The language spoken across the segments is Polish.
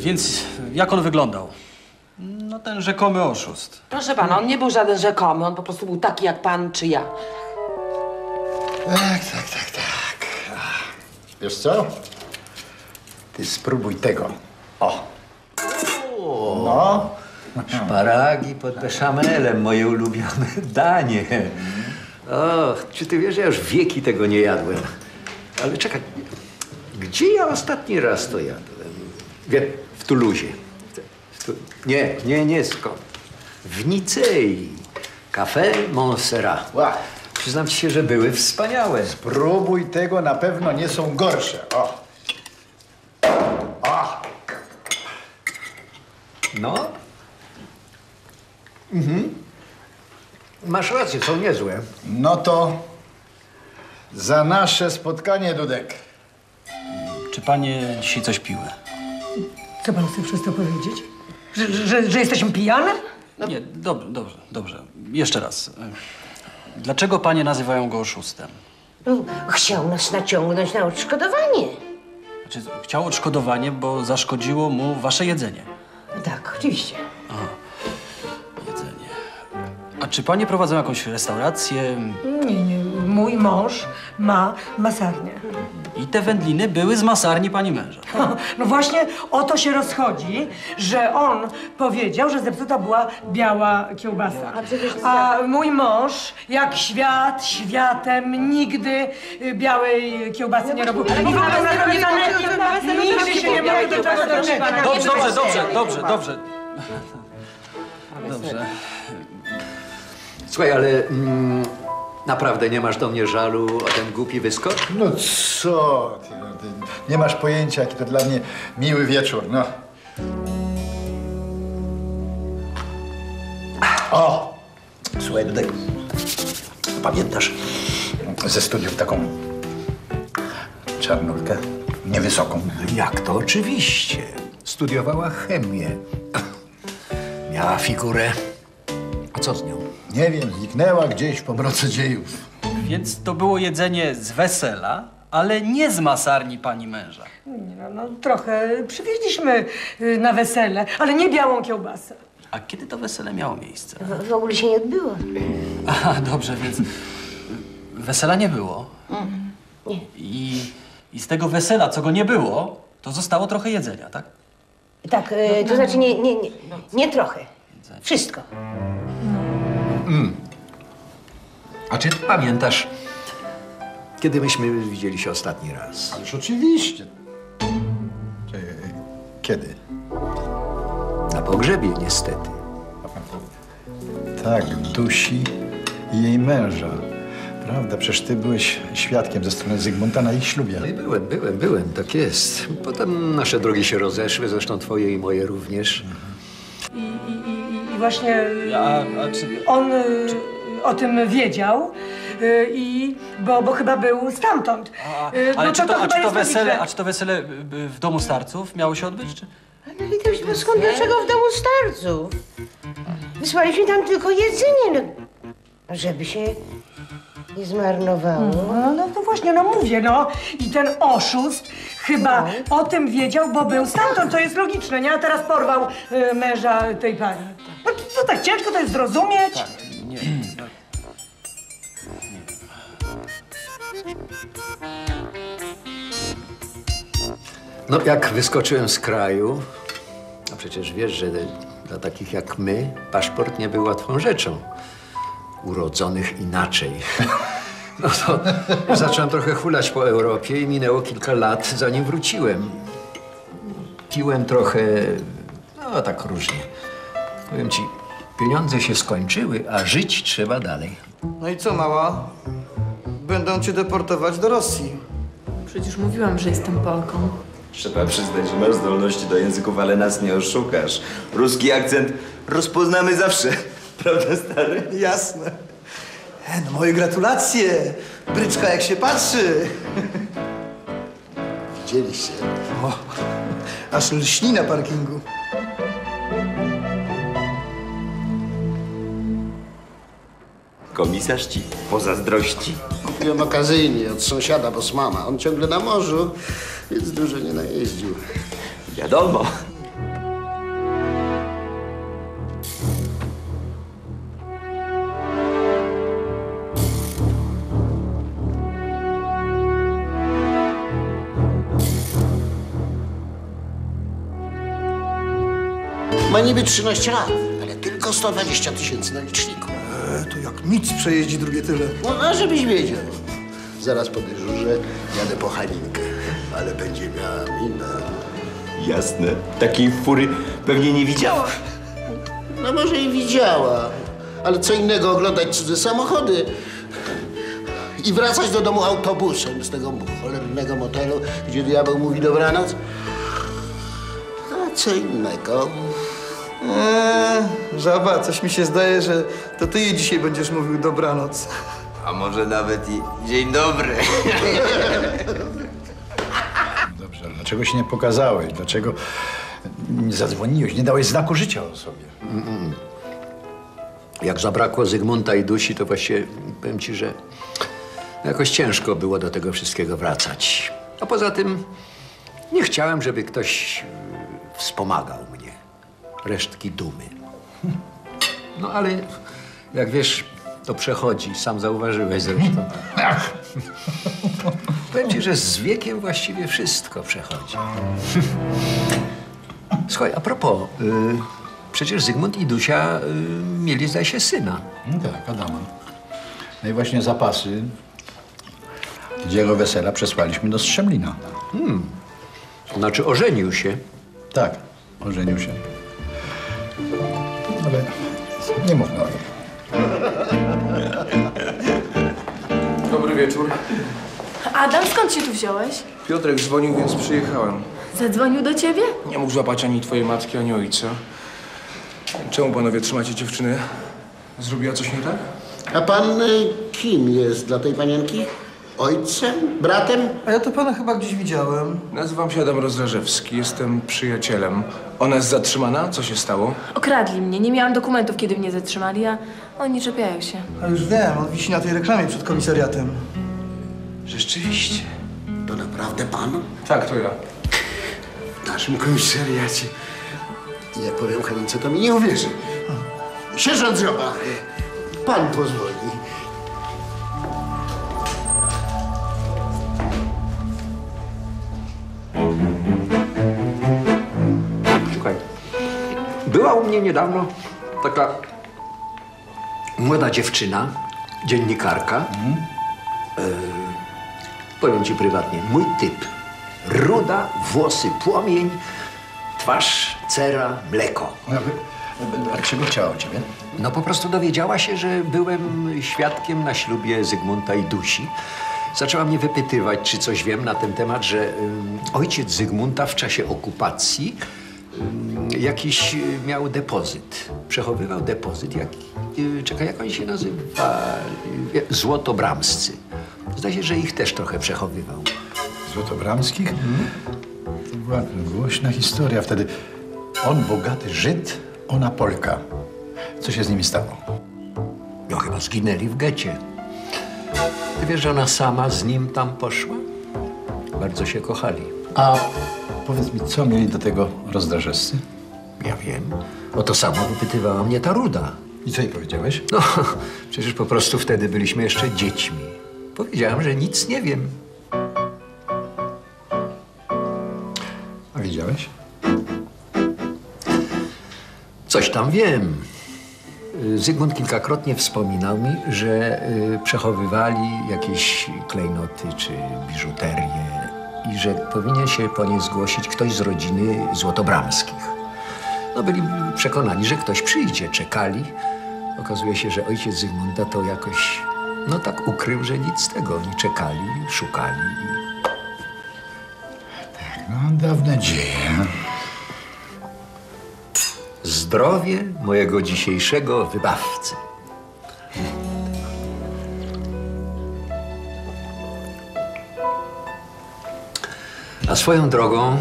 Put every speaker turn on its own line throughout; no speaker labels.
Więc jak on wyglądał? No ten rzekomy oszust.
Proszę pana, on nie był żaden rzekomy, on po prostu był taki jak pan czy ja.
Tak. Wiesz co? Ty spróbuj tego. O! No.
Szparagi pod beszamelem, moje ulubione danie. O, czy ty wiesz, ja już wieki tego nie jadłem. Ale czekaj, gdzie ja ostatni raz to jadłem? W Tuluzie. Nie, skąd? W Nicei. Café Montserrat.
Ła.
Przyznam ci się, że były wspaniałe.
Spróbuj tego, na pewno nie są gorsze. O! O!
No. Masz rację, są niezłe.
No to za nasze spotkanie, Dudek.
Czy panie dzisiaj coś piły?
Co pan chce przez to powiedzieć? Że jesteśmy pijane?
Nie, dobrze. Jeszcze raz. Dlaczego panie nazywają go oszustem?
No, chciał nas naciągnąć na odszkodowanie.
Znaczy, chciał odszkodowanie, bo zaszkodziło mu wasze jedzenie.
Tak, oczywiście.
Jedzenie. A czy panie prowadzą jakąś restaurację?
Nie. Mój mąż ma masarnię.
I te wędliny były z masarni pani męża.
No właśnie o to się rozchodzi, że on powiedział, że zepsuta była biała kiełbasa. A mój mąż, jak świat światem, nigdy białej kiełbasy nie robił. I w ogóle nigdy się nie może do czegoś
Dobrze.
Słuchaj, ale naprawdę nie masz do mnie żalu o ten głupi wyskok?
No co ty, no ty nie masz pojęcia, jaki to dla mnie miły wieczór, no. O!
Słuchaj, Dudek, pamiętasz
Ze studiów taką czarnulkę, niewysoką.
jak to? Oczywiście. Studiowała chemię. Miała figurę. A co z nią?
Nie wiem, zniknęła gdzieś w pomroce dziejów.
Więc to było jedzenie z wesela, ale nie z masarni pani męża.
No, trochę przywieźliśmy na wesele, ale nie białą kiełbasę.
A kiedy to wesele miało miejsce?
W ogóle się nie odbyło.
Aha, dobrze, więc wesela nie było.
Nie.
I z tego wesela, co go nie było, to zostało trochę jedzenia, tak?
Tak, to znaczy nie trochę. Wszystko.
A czy ty pamiętasz, kiedy myśmy widzieli się ostatni raz?
Ależ oczywiście. Kiedy?
Na pogrzebie, niestety.
Tak, Dusi i jej męża. Prawda, przecież ty byłeś świadkiem ze strony Zygmunta na ich ślubie.
No i byłem, tak jest. Potem nasze drogi się rozeszły, zresztą twoje i moje również.
I właśnie
A czy...
on o tym wiedział, bo chyba był stamtąd.
Ale czy
chyba jest logiczne.
a czy to wesele w domu starców miało się odbyć, czy...
No litość boską, dlaczego w domu starców? Wysłaliśmy tam tylko jedzenie, no, żeby się nie zmarnowało.
No właśnie, no mówię, no. I ten oszust chyba o tym wiedział, bo był stamtąd, to jest logiczne, nie? A teraz porwał męża tej pani. No to tak ciężko to jest zrozumieć.
Tak, nie.
No, jak wyskoczyłem z kraju, a przecież wiesz, że dla takich jak my paszport nie był łatwą rzeczą. Urodzonych inaczej. No to zacząłem trochę hulać po Europie i minęło kilka lat, zanim wróciłem. Piłem trochę, no tak różnie. Powiem ci, pieniądze się skończyły, a żyć trzeba dalej.
No i co, mała? Będą cię deportować do Rosji.
Przecież mówiłam, że jestem Polką.
Trzeba przyznać, że masz zdolności do języków, ale nas nie oszukasz. Ruski akcent rozpoznamy zawsze. Prawda, stary?
Jasne. No moje gratulacje. Bryczka jak się patrzy.
Widzieliście?
O, aż lśni na parkingu.
Komisarz ci pozazdrości.
Kupiłem okazyjnie od sąsiada, bo mama. On ciągle na morzu, więc dużo nie najeździł.
Wiadomo.
Ma niby 13 lat, ale tylko 120 000 na liczniku.
To jak nic przejeździ drugie tyle.
No, a żebyś wiedział. Zaraz po dyżurze jadę po Halinkę, ale będzie miała minę.
Jasne. Takiej fury pewnie nie widziała.
No może i widziała, ale co innego oglądać cudze samochody i wracać do domu autobusem z tego cholernego motelu, gdzie diabeł mówi dobranoc. A co innego.
Żaba, coś mi się zdaje, że to ty jej dzisiaj będziesz mówił dobranoc.
A może nawet i dzień dobry.
Dobrze, ale dlaczego się nie pokazałeś? Dlaczego nie zadzwoniłeś? Nie dałeś znaku życia o sobie?
Jak zabrakło Zygmunta i Dusi, to właściwie powiem ci, że jakoś ciężko było do tego wszystkiego wracać. A poza tym nie chciałem, żeby ktoś wspomagał mnie. Resztki dumy. No ale jak wiesz, to przechodzi. Sam zauważyłeś zresztą. Powiem ci, że z wiekiem właściwie wszystko przechodzi. Słuchaj, a propos, przecież Zygmunt i Dusia mieli, zdaje się, syna.
No tak, Adama. No i właśnie zapasy z jego wesela przesłaliśmy do Strzemlina.
Znaczy ożenił się.
Tak, ożenił się. Ale nie mów no.
Dobry wieczór.
Adam, skąd się tu wziąłeś?
Piotrek dzwonił, więc przyjechałem.
Zadzwonił do ciebie?
Nie mógł złapać ani twojej matki, ani ojca. Czemu panowie trzymacie dziewczynę? Zrobiła coś nie tak?
A pan kim jest dla tej panienki? Ojcem? Bratem?
A ja to pana chyba gdzieś widziałem.
Nazywam się Adam Rozdrażewski, jestem przyjacielem. Ona jest zatrzymana? Co się stało?
Okradli mnie. Nie miałam dokumentów, kiedy mnie zatrzymali, a oni czepiają się.
A już wiem, on wisi na tej reklamie przed komisariatem.
Rzeczywiście.
To naprawdę pan?
Tak, to ja.
W naszym komisariacie. Jak powiem Halince, to mi nie uwierzy. Sierżant Zroba, pan pozwoli.
Słuchaj, była u mnie niedawno taka młoda dziewczyna, dziennikarka. Powiem ci prywatnie, mój typ. Ruda, włosy płomień, twarz, cera, mleko.
A czego chciała od ciebie?
No po prostu dowiedziała się, że byłem świadkiem na ślubie Zygmunta i Dusi. Zaczęła mnie wypytywać, czy coś wiem na ten temat, że ojciec Zygmunta w czasie okupacji jakiś miał depozyt. Przechowywał depozyt, czekaj, jak oni się nazywa? Złotobramscy. Zdaje się, że ich też trochę przechowywał.
Złotobramskich? To była głośna historia wtedy. On bogaty Żyd, ona Polka. Co się z nimi stało?
No chyba zginęli w getcie. Ty wiesz, że ona sama z nim tam poszła? Bardzo się kochali.
A powiedz mi, co mieli do tego rozdrażewscy?
Ja wiem. O to samo wypytywała mnie ta Ruda.
I co jej powiedziałeś?
No, przecież po prostu wtedy byliśmy jeszcze dziećmi. Powiedziałem, że nic nie wiem.
A wiedziałeś?
Coś tam wiem. Zygmunt kilkakrotnie wspominał mi, że przechowywali jakieś klejnoty czy biżuterię i że powinien się po nie zgłosić ktoś z rodziny Złotobramskich. No byli przekonani, że ktoś przyjdzie, czekali. Okazuje się, że ojciec Zygmunta to jakoś, no tak ukrył, że nic z tego. Oni czekali, szukali i...
No, dawne dzieje.
Zdrowie mojego dzisiejszego wybawcy. A swoją drogą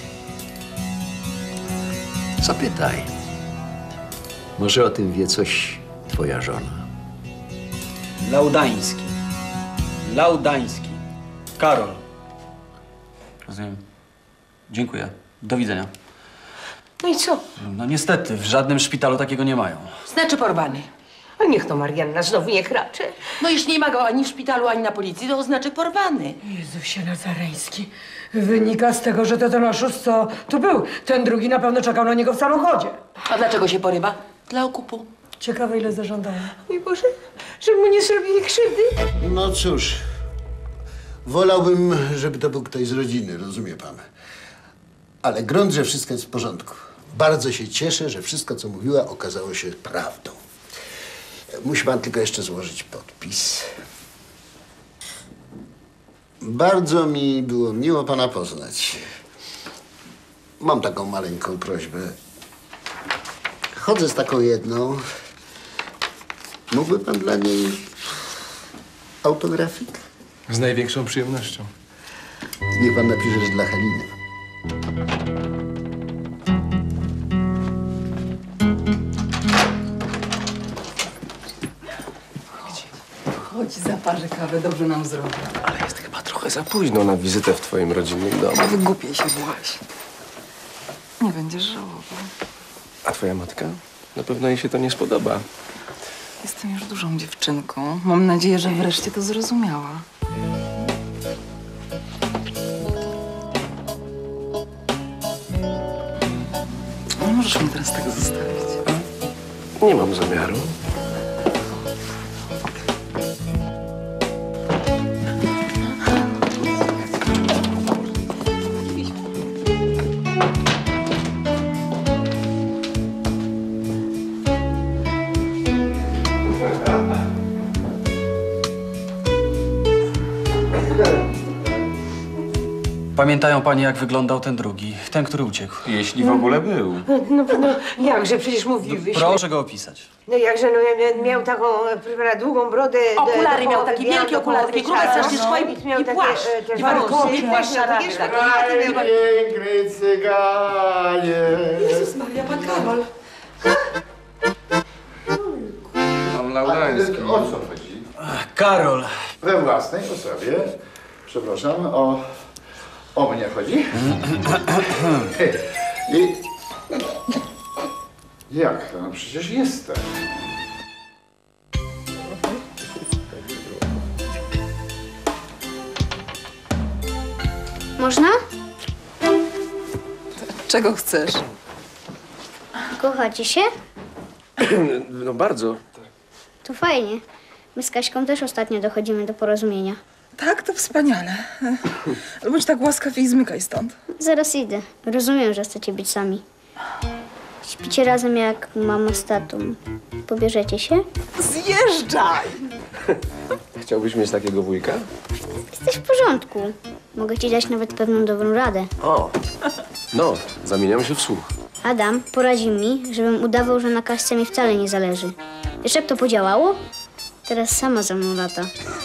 zapytaj. Może o tym wie coś twoja żona.
Laudański. Laudański. Karol. Rozumiem. Dziękuję. Do widzenia.
No i co?
No niestety, w żadnym szpitalu takiego nie mają.
Znaczy porwany. A niech to Marianna znowu nie kracze. No już nie ma go ani w szpitalu, ani na policji, to znaczy porwany.
Jezusie Nazareński, wynika z tego, że to ten oszust, co tu był. Ten drugi na pewno czekał na niego w samochodzie.
A dlaczego się porywa? Dla okupu.
Ciekawe, ile zażądała.
Mój Boże, żeby mu nie zrobili krzywdy.
No cóż, wolałbym, żeby to był ktoś z rodziny, rozumie pan. Ale grunt, że wszystko jest w porządku. Bardzo się cieszę, że wszystko, co mówiła, okazało się prawdą. Musi pan tylko jeszcze złożyć podpis. Bardzo mi było miło pana poznać. Mam taką maleńką prośbę. Chodzę z taką jedną. Mógłby pan dla niej autografik?
Z największą przyjemnością.
Niech pan napisze, że dla Haliny.
Chodź, zaparzę kawę, dobrze nam zrobi.
Ale jest chyba trochę za późno na wizytę w twoim rodzinnym domu.
Wygłupiej się właśnie. Nie będziesz żałował.
A twoja matka? Na pewno jej się to nie spodoba.
Jestem już dużą dziewczynką. Mam nadzieję, że wreszcie to zrozumiała. Nie możesz mnie teraz tak zostawić.
Nie mam zamiaru.
Pamiętają panie, jak wyglądał ten drugi? Ten, który uciekł.
Jeśli w ogóle był.
No jakże, przecież mówiłeś.
Proszę go opisać.
No jakże, no miał taką, proszę pana, długą brodę.
Okulary
do
miał
połowy,
takie
białą,
wielkie
do
okulary,
połowy
takie grube,
czarne.
strasznie szło
I miał
i
takie
płaszcz.
też
Warkowy,
wąsy.
płaszcz
Miał takie, takie,
Piękny cyganie.
Jezus Maria, pan Karol.
Pan Laudański.
O co chodzi?
Karol.
We własnej osobie. Przepraszam, o mnie chodzi? I... Jak to? No przecież jestem.
Można?
Czego chcesz?
Kochacie się?
No bardzo.
To fajnie. My z Kaśką też ostatnio dochodzimy do porozumienia.
Tak, to wspaniale. Ale bądź tak łaskaw i zmykaj stąd.
Zaraz idę. Rozumiem, że chcecie być sami. Śpicie razem jak mama z tatą. Pobierzecie się?
Zjeżdżaj!
Chciałbyś mieć takiego wujka?
Jesteś w porządku. Mogę ci dać nawet pewną dobrą radę.
O, no, zamieniam się w słuch.
Adam poradził mi, żebym udawał, że na Kaśce mi wcale nie zależy. Wiesz, jak to podziałało? Teraz sama za mną lata.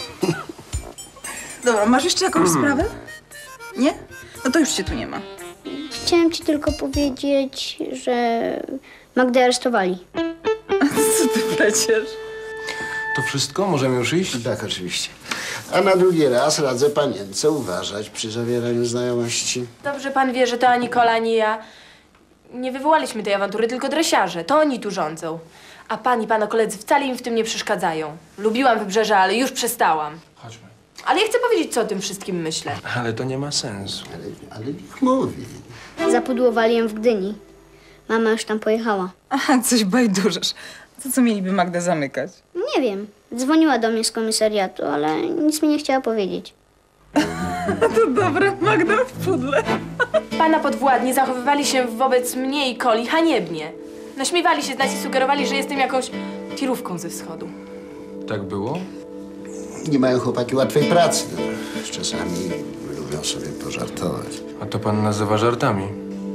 Dobra, masz jeszcze jakąś sprawę? Nie? No to już cię tu nie ma.
Chciałem ci tylko powiedzieć, że Magdę aresztowali.
Co ty pleciesz?
To wszystko? Możemy już iść?
Tak, oczywiście. A na drugi raz radzę panience uważać przy zawieraniu znajomości.
Dobrze pan wie, że to ani Kola, ani ja nie wywołaliśmy tej awantury, tylko dresiarze. To oni tu rządzą. A pan i pana koledzy wcale im w tym nie przeszkadzają. Lubiłam Wybrzeże, ale już przestałam.
Chodźmy.
Ale ja chcę powiedzieć, co o tym wszystkim myślę.
Ale to nie ma sensu.
Ale niech mówi.
Zapudłowali ją w Gdyni. Mama już tam pojechała.
Aha, coś bajdurzysz. To co mieliby Magdę zamykać?
Nie wiem. Dzwoniła do mnie z komisariatu, ale nic mi nie chciała powiedzieć.
To dobre, Magda w pudle.
Pana podwładni zachowywali się wobec mnie i Koli haniebnie. Naśmiewali się z nas i sugerowali, że jestem jakąś tirówką ze wschodu.
Tak było?
Nie mają chłopaki łatwej pracy. No. Czasami lubią sobie pożartować.
A to pan nazywa żartami.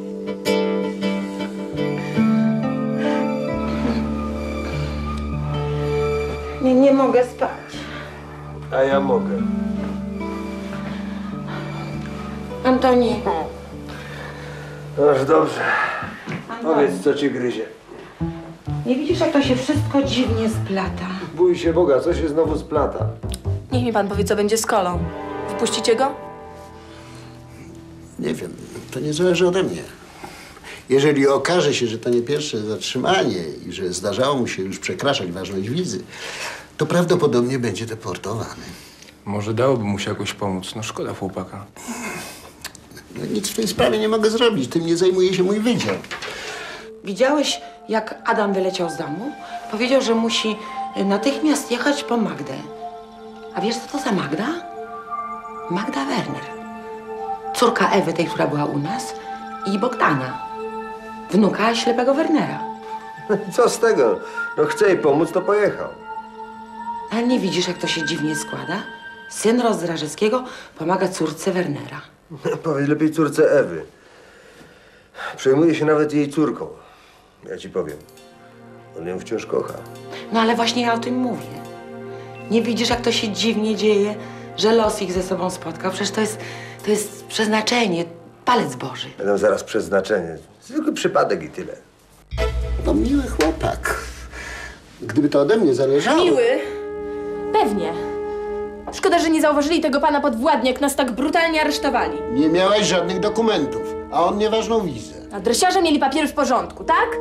Nie mogę spać.
A ja mogę.
Antoni.
Aż dobrze. Powiedz, co ci gryzie.
Nie widzisz, jak to się wszystko dziwnie splata?
Bój się Boga, co się znowu splata?
Niech mi pan powie, co będzie z Kolą. Wypuścicie go?
Nie wiem, to nie zależy ode mnie. Jeżeli okaże się, że to nie pierwsze zatrzymanie i że zdarzało mu się już przekraczać ważność wizy, to prawdopodobnie będzie deportowany.
Może dałoby mu się jakoś pomóc. No szkoda chłopaka.
No, nic w tej sprawie nie mogę zrobić. Tym nie zajmuje się mój wydział.
Widziałeś, jak Adam wyleciał z domu? Powiedział, że musi natychmiast jechać po Magdę. A wiesz, co to za Magda? Magda Werner. Córka Ewy, tej, która była u nas, i Bogdana. Wnuka ślepego Wernera.
Co z tego? No chce jej pomóc, to pojechał.
Ale nie widzisz, jak to się dziwnie składa? Syn Rozdrażewskiego pomaga córce Wernera.
Powiedz lepiej córce Ewy. Przejmuje się nawet jej córką. Ja ci powiem. On ją wciąż kocha.
No ale właśnie ja o tym mówię. Nie widzisz, jak to się dziwnie dzieje, że los ich ze sobą spotkał? Przecież to jest przeznaczenie, palec Boży.
Będą zaraz przeznaczenie. Zwykły przypadek i tyle.
To miły chłopak. Gdyby to ode mnie zależało...
Miły? Pewnie. Szkoda, że nie zauważyli tego pana podwładnie, jak nas tak brutalnie aresztowali.
Nie miałeś żadnych dokumentów, a on nieważną wizę.
A dresiarze mieli papiery w porządku, tak?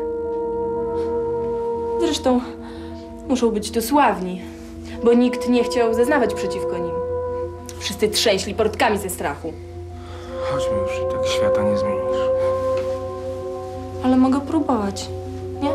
Zresztą muszą być tu sławni, bo nikt nie chciał zeznawać przeciwko nim. Wszyscy trzęśli portkami ze strachu.
Chodźmy już, i tak świata nie zmienisz.
Ale mogę próbować, nie?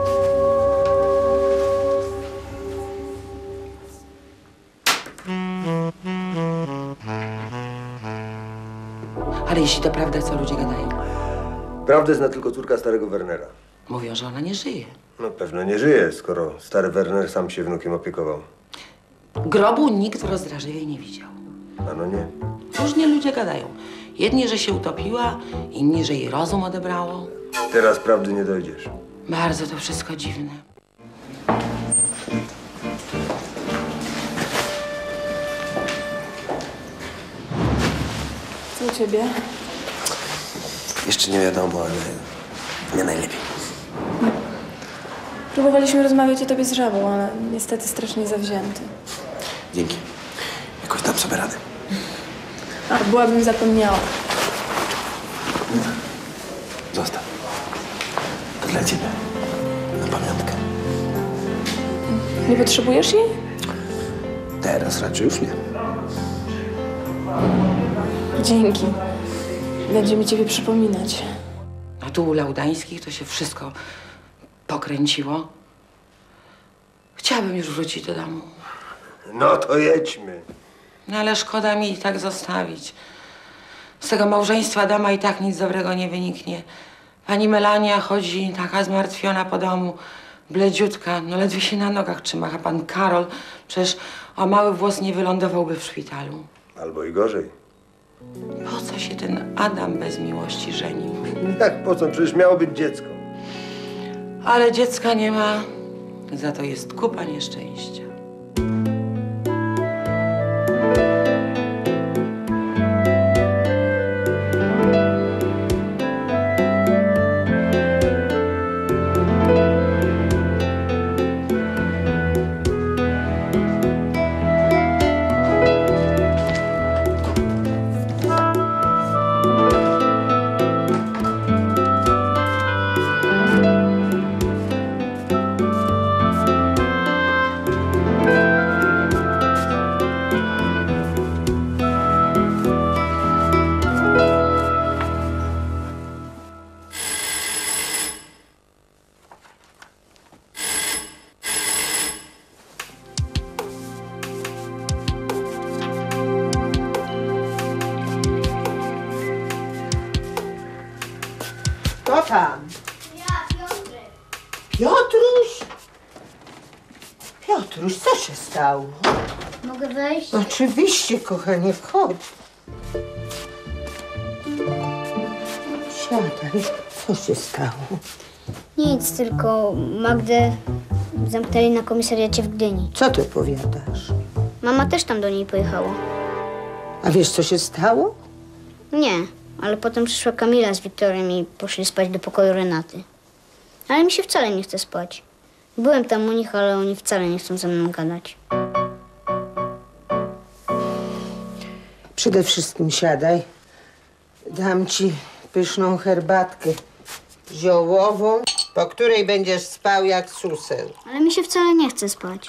Ale jeśli to prawda, co ludzie gadają?
Prawdę zna tylko córka starego Wernera.
Mówią, że ona nie żyje.
No pewno nie żyje, skoro stary Werner sam się wnukiem opiekował.
Grobu nikt w Rozdrażewie nie widział.
A no nie.
Różnie ludzie gadają. Jedni, że się utopiła, inni, że jej rozum odebrało.
Teraz prawdy nie dojdziesz.
Bardzo to wszystko dziwne.
Co u ciebie?
Jeszcze nie wiadomo, ale nie najlepiej.
Próbowaliśmy rozmawiać o tobie z żabą, ale niestety strasznie zawzięty.
Dzięki. Jakoś dam sobie radę.
A, byłabym zapomniała.
Zostaw. To dla ciebie. Na pamiątkę.
Nie potrzebujesz jej?
Teraz raczej już nie.
Dzięki. Będziemy ciebie przypominać.
A tu u Laudańskich to się wszystko pokręciło. Chciałabym już wrócić do domu.
No to jedźmy.
No ale szkoda mi i tak zostawić. Z tego małżeństwa Adama i tak nic dobrego nie wyniknie. Pani Melania chodzi taka zmartwiona po domu, bledziutka, no ledwie się na nogach trzyma. A pan Karol przecież o mały włos nie wylądowałby w szpitalu.
Albo i gorzej.
Po co się ten Adam bez miłości żenił?
Jak po co? Przecież miało być dziecko.
Ale dziecka nie ma, za to jest kupa nieszczęścia.
Kto tam? Piotruś? Piotruś, co się stało?
Mogę wejść?
Oczywiście, kochanie, wchodź. Siadaj. Co się stało?
Nic, tylko Magdę zamknęli na komisariacie w Gdyni.
Co ty powiadasz?
Mama też tam do niej pojechała.
A wiesz, co się stało?
Nie, ale potem przyszła Kamila z Wiktorem i poszli spać do pokoju Renaty. Ale mi się wcale nie chce spać. Byłem tam u nich, ale oni wcale nie chcą ze mną gadać.
Przede wszystkim siadaj. Dam ci pyszną herbatkę ziołową, po której będziesz spał jak suseł.
Ale mi się wcale nie chce spać.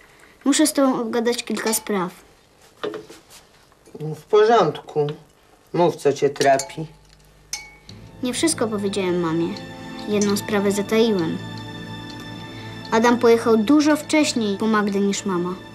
Muszę z tobą obgadać kilka spraw.
W porządku. Mów, co cię trapi.
Nie wszystko powiedziałem mamie. Jedną sprawę zataiłem. Adam pojechał dużo wcześniej po Magdę niż mama.